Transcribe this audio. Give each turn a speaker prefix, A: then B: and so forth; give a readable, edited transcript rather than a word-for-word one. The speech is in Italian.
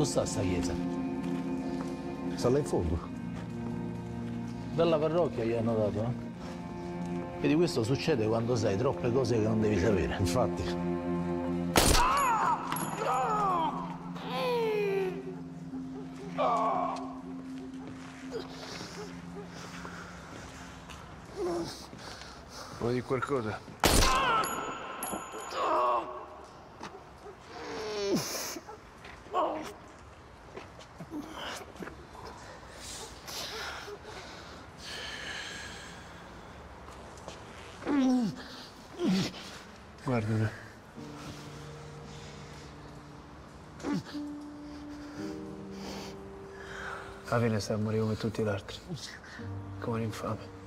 A: Dove sta sta chiesa?
B: Sta là in fondo.
A: Dalla parrocchia gli hanno dato, eh? Vedi, questo succede quando sai troppe cose che non devi sapere.
B: Infatti.
C: Vuoi dire qualcosa? Guardami. Alla fine sta a morire come tutti gli altri. Come un infame.